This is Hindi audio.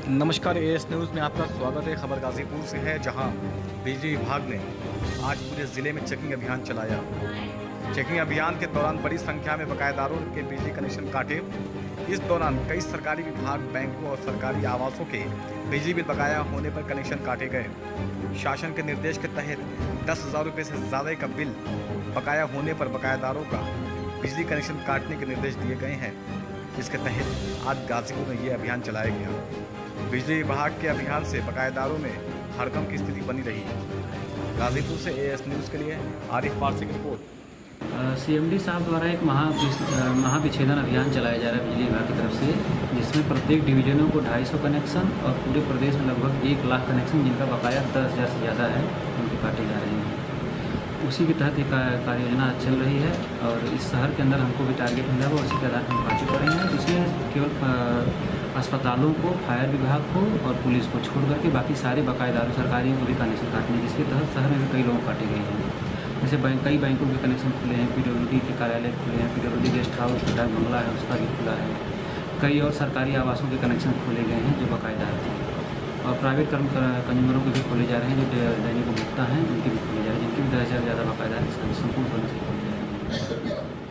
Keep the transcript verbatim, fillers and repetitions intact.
नमस्कार, एएस न्यूज़ में आपका स्वागत है। खबर गाजीपुर से है, जहां बिजली विभाग ने आज पूरे ज़िले में चेकिंग अभियान चलाया। चेकिंग अभियान के दौरान बड़ी संख्या में बकायेदारों के बिजली कनेक्शन काटे। इस दौरान कई सरकारी विभाग, बैंकों और सरकारी आवासों के बिजली बिल बकाया होने पर कनेक्शन काटे गए। शासन के निर्देश के तहत दस हज़ार रुपये से ज़्यादा का बिल बकाया होने पर बकायेदारों का बिजली कनेक्शन काटने के निर्देश दिए गए हैं। इसके तहत आज गाजीपुर में ये अभियान चलाया गया। बिजली विभाग के अभियान से बकायेदारों में हड़कंप की स्थिति बनी रही। गाजीपुर से एएस न्यूज़ के लिए आरिफ फारसी की रिपोर्ट। सीएमडी साहब द्वारा एक महा महाविच्छेदन अभियान चलाया जा रहा है बिजली विभाग की तरफ से, जिसमें प्रत्येक डिवीजनों को ढाई सौ कनेक्शन और पूरे प्रदेश में लगभग एक लाख कनेक्शन जिनका बकाया दस हज़ार से ज़्यादा है उनके काटे जा रहे हैं। उसी के तहत एक कार्य योजना चल रही है और इस शहर के अंदर हमको भी टारगेट मिला हुआ, उसी के आधार पर हम काटे पड़े हैं। इसमें केवल अस्पतालों को, फायर विभाग को और पुलिस को छोड़ करके बाकी सारे बकायेदारों सरकारियों को भी कनेक्शन काटने, जिसके तहत शहर में भी कई लोग काटे गए हैं। जैसे बैंक कई बैंकों के कनेक्शन खुले हैं, पीडब्ल्यूडी के कार्यालय खुले हैं, पीडब्ल्यूडी गेस्ट हाउस डाक बंगला है उसका भी खुला है। कई और सरकारी आवासों के कनेक्शन खोले गए हैं जो बकायेदार थे, और प्राइवेट कर्म कंज्यूमरों के भी खोले जा रहे हैं जो दैनिक उपभोक्ता हैं, उनके भी खोले जा रहे हैं, जिनके भी दस हज़ार ज़्यादा बकायेदार संपूर्ण खोलने से खोले जा रहे हैं।